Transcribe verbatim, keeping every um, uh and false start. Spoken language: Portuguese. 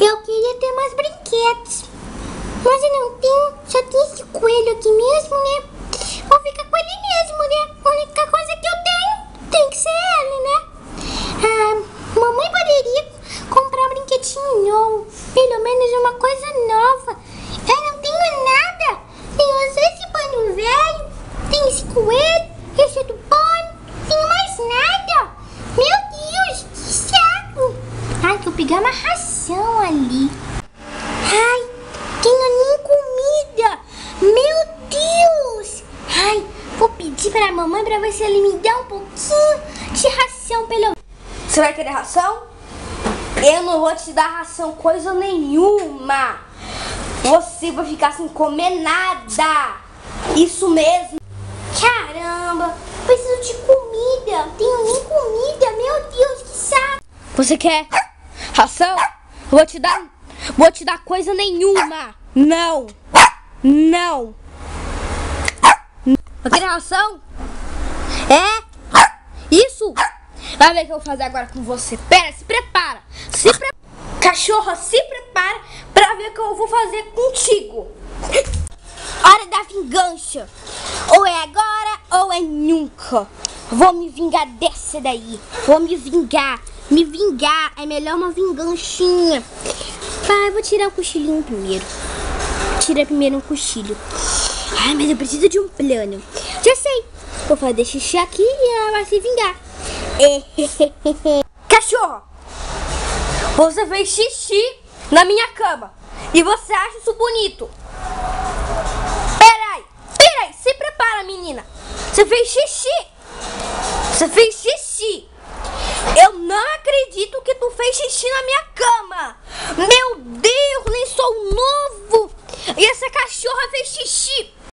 Eu queria ter mais brinquedos, mas eu não tenho, só tem esse coelho aqui mesmo, né? Vou ficar com ele mesmo, né? A única coisa que eu tenho tem que ser ele, né? Ah, mamãe poderia comprar um brinquedinho novo, pelo menos uma coisa nova. Eu não tenho nada. Tenho só esse pano velho, tem esse coelho, esse outro pano, tenho mais nada. Meu Deus, que saco. Ai, que eu pegar uma ração ali. Ai, tenho nem comida. Meu Deus. Ai, vou pedir pra mamãe pra ver se ele me dá um pouquinho de ração pelo... Você vai querer ração? Eu não vou te dar ração coisa nenhuma. Você vai ficar sem comer nada. Isso mesmo. Caramba, preciso de comida. Tenho nem comida, meu Deus, que saco. Você quer ração? Vou te dar, vou te dar coisa nenhuma. Não, não. Vai querer ração? É? Isso? Vai ver o que eu vou fazer agora com você. Pera, se prepara. Se pre... Cachorra, se prepara pra ver o que eu vou fazer contigo. Hora da vingança. Ou é agora ou é nunca. Vou me vingar dessa daí. Vou me vingar. Me vingar. É melhor uma vinganchinha. Vai, vou tirar o cochilinho primeiro. Tira primeiro um cochilo. Ai, mas eu preciso de um plano. Já sei. Vou fazer xixi aqui e ela vai se vingar. Cachorro, você fez xixi na minha cama e você acha isso bonito? Peraí, peraí, se prepara, menina. Você fez xixi. Você fez xixi. Eu não acredito que tu fez xixi na minha cama. Meu Deus.